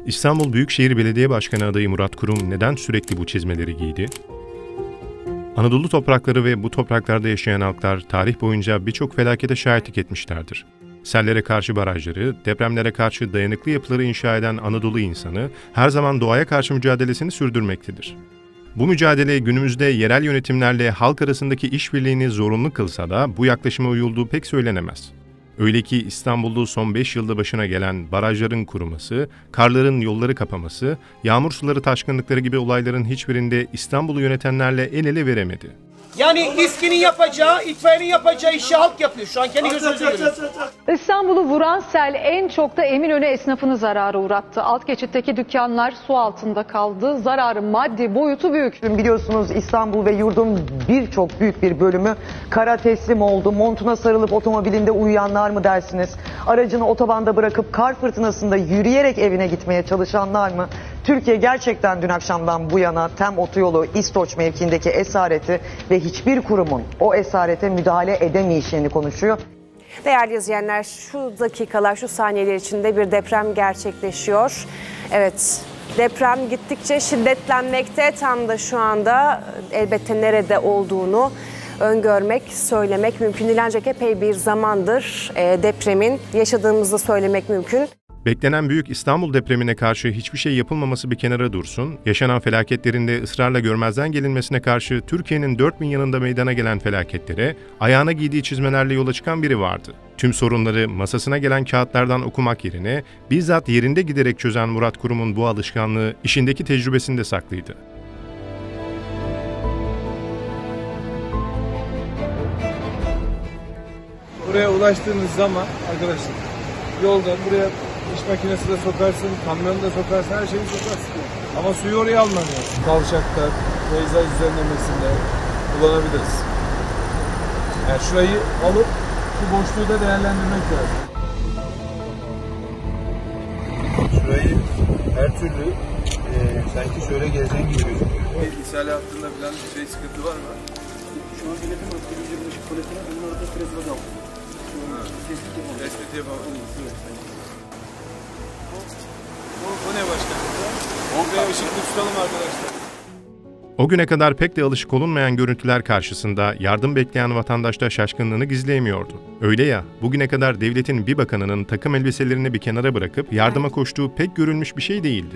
İstanbul Büyükşehir Belediye Başkanı adayı Murat Kurum neden sürekli bu çizmeleri giydi? Anadolu toprakları ve bu topraklarda yaşayan halklar tarih boyunca birçok felakete şahitlik etmişlerdir. Sellere karşı barajları, depremlere karşı dayanıklı yapıları inşa eden Anadolu insanı her zaman doğaya karşı mücadelesini sürdürmektedir. Bu mücadele günümüzde yerel yönetimlerle halk arasındaki işbirliğini zorunlu kılsa da bu yaklaşıma uyulduğu pek söylenemez. Öyle ki İstanbul'da son 5 yılda başına gelen barajların kuruması, karların yolları kapaması, yağmur suları taşkınlıkları gibi olayların hiçbirinde İstanbul'u yönetenlerle el ele veremedi. Yani İSKİ'nin yapacağı, itfaiyenin yapacağı işi halk yapıyor. Şu an kendi gözünüzle görüyorsunuz. İstanbul'u vuran sel en çok da Eminönü esnafını zarara uğrattı. Alt geçitteki dükkanlar su altında kaldı. Zararın maddi boyutu büyük. Biliyorsunuz İstanbul ve yurdun birçok büyük bir bölümü kara teslim oldu. Montuna sarılıp otomobilinde uyuyanlar mı dersiniz? Aracını otobanda bırakıp kar fırtınasında yürüyerek evine gitmeye çalışanlar mı? Türkiye gerçekten dün akşamdan bu yana TEM otoyolu İstoç mevkiindeki esareti ve hiçbir kurumun o esarete müdahale edemeyişini konuşuyor. Değerli izleyenler, şu dakikalar, şu saniyeler içinde bir deprem gerçekleşiyor. Evet, deprem gittikçe şiddetlenmekte. Tam da şu anda elbette nerede olduğunu öngörmek, söylemek mümkün değil. Ancak epey bir zamandır depremin yaşadığımızı söylemek mümkün. Beklenen büyük İstanbul depremine karşı hiçbir şey yapılmaması bir kenara dursun, yaşanan felaketlerin de ısrarla görmezden gelinmesine karşı Türkiye'nin dört bin yanında meydana gelen felaketlere ayağına giydiği çizmelerle yola çıkan biri vardı. Tüm sorunları masasına gelen kağıtlardan okumak yerine bizzat yerinde giderek çözen Murat Kurum'un bu alışkanlığı işindeki tecrübesinde saklıydı. Buraya ulaştığınız zaman arkadaşlar yolda buraya iş makinesi de sokarsın, kamyonu da sokarsın, her şeyi sokarsın. Ama suyu oraya almamıyorsun. Kavşaklar, peyzaj düzenlemesinde kullanabiliriz. Yani şurayı alıp şu boşluğu da değerlendirmek lazım. Şurayı her türlü sanki şöyle gezdiğin gibi gözüküyor. İshal hattında falan bir şey sıkıntı var mı? Şu an yönetim hakkı bir kuletine onun orada frezma da aldı. Tespit yapalım. O ne başkanım? Oraya ışıklı tutalım arkadaşlar. O güne kadar pek de alışık olunmayan görüntüler karşısında yardım bekleyen vatandaş da şaşkınlığını gizleyemiyordu. Öyle ya, bugüne kadar devletin bir bakanının takım elbiselerini bir kenara bırakıp yardıma koştuğu pek görülmüş bir şey değildi.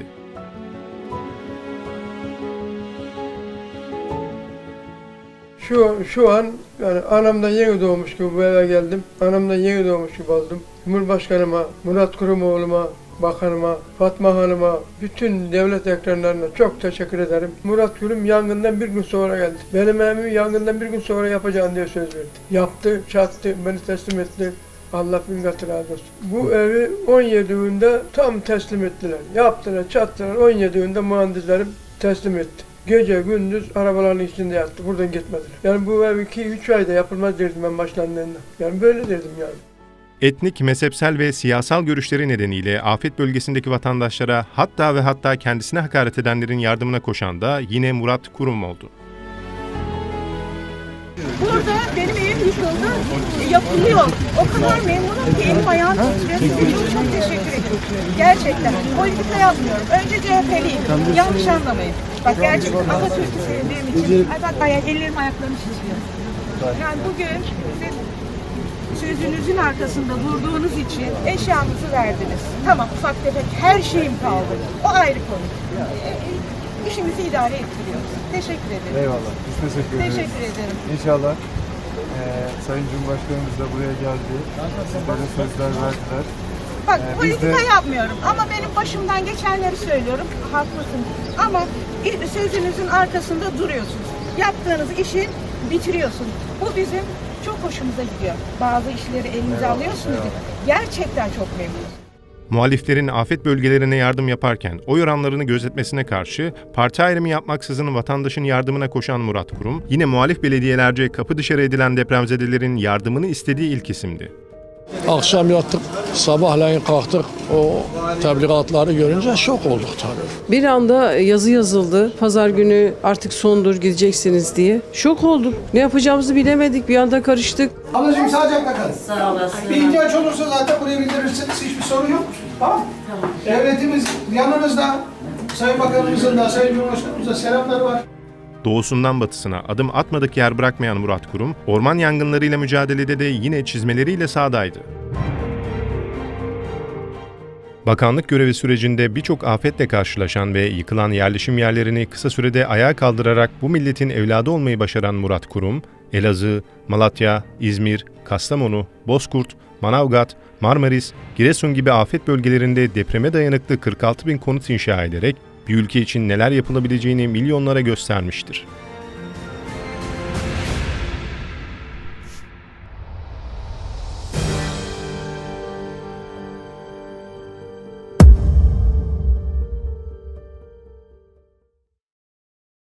Şu an yani anamdan yeni doğmuş gibi bu eve geldim. Anamdan yeni doğmuş gibi oldum. Cumhurbaşkanıma, Murat Kurumoğlu'ma, bakanıma, Fatma Hanım'a, bütün devlet ekranlarına çok teşekkür ederim. Murat Kurum yangından bir gün sonra geldi. Benim evimi yangından bir gün sonra yapacağım diye söz verdi. Yaptı, çattı, beni teslim etti. Allah bin katı razı olsun. Bu evi 17 günde tam teslim ettiler. Yaptılar, çattılar. 17 günde mühendislerim teslim etti. Gece gündüz arabaların içinde yattı. Buradan gitmediler. Yani bu ev 2-3 ayda yapılmaz derdim ben başlandığında. Yani böyle derdim yani. Etnik, mezhepsel ve siyasal görüşleri nedeniyle afet bölgesindeki vatandaşlara hatta ve hatta kendisine hakaret edenlerin yardımına koşan da yine Murat Kurum oldu. Burada benim evim yıkıldı, yapılıyor. O kadar memnunum ki elim ayağım titriyor. Size çok teşekkür ederim. Gerçekten. Politika yapmıyorum. Önce CHP'liyim. Yanlış anlamayın. Bak gerçekten Atatürk'ü sevdiğim için. Bak ellerim ayaklarım titriyor. Yani bugün sizin sözünüzün arkasında durduğunuz için eşyamızı verdiniz. Tamam ufak tefek her şeyim kaldı. O ayrı konu. İşimizi idare ettiriyoruz. Teşekkür ederim. Eyvallah. Biz teşekkür ederiz. Teşekkür ederim. İnşallah Sayın Cumhurbaşkanımız da buraya geldi. Sizlere sözler verdiler. Bak politika yapmıyorum ama benim başımdan geçenleri söylüyorum. Haklısın. Ama sözünüzün arkasında duruyorsunuz. Yaptığınız işi bitiriyorsunuz. Bu bizim çok hoşumuza gidiyor. Bazı işleri elinize alıyorsunuz. Gerçekten çok memnunuz. Muhaliflerin afet bölgelerine yardım yaparken oy oranlarını gözetmesine karşı parti ayrımı yapmaksızın vatandaşın yardımına koşan Murat Kurum, yine muhalif belediyelerce kapı dışarı edilen depremzedelerin yardımını istediği ilk isimdi. Akşam yattık, sabahleyin kalktık. O tebligatları görünce şok olduk tabii. Bir anda yazı yazıldı. Pazar günü artık sondur gideceksiniz diye. Şok olduk. Ne yapacağımızı bilemedik. Bir anda karıştık. Ablacığım sağlıcakla kalın. Sağ olasın. Bir ihtiyaç olursa zaten buraya bildirirsiniz. Hiçbir sorun yok. Tamam. Tamam. Devletimiz yanınızda. Sayın Bakanımızın da, Sayın Cumhurbaşkanımızın da selamları var. Doğusundan batısına adım atmadık yer bırakmayan Murat Kurum, orman yangınlarıyla mücadelede de yine çizmeleriyle sahadaydı. Bakanlık görevi sürecinde birçok afetle karşılaşan ve yıkılan yerleşim yerlerini kısa sürede ayağa kaldırarak bu milletin evladı olmayı başaran Murat Kurum, Elazığ, Malatya, İzmir, Kastamonu, Bozkurt, Manavgat, Marmaris, Giresun gibi afet bölgelerinde depreme dayanıklı 46.000 konut inşa ederek bir ülke için neler yapılabileceğini milyonlara göstermiştir.